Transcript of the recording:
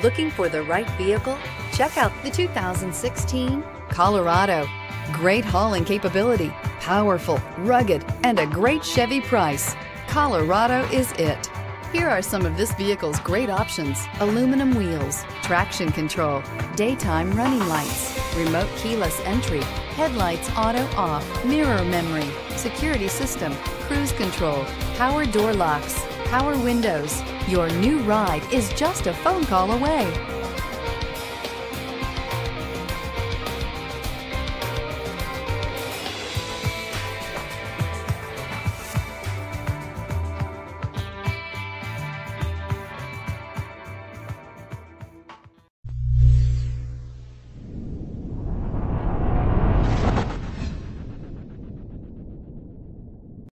Looking for the right vehicle? Check out the 2016 Colorado. Great hauling capability, powerful, rugged, and a great Chevy price. Colorado is it. Here are some of this vehicle's great options: aluminum wheels, traction control, daytime running lights, remote keyless entry, headlights auto off, mirror memory, security system, cruise control, power door locks, power windows. Your new ride is just a phone call away.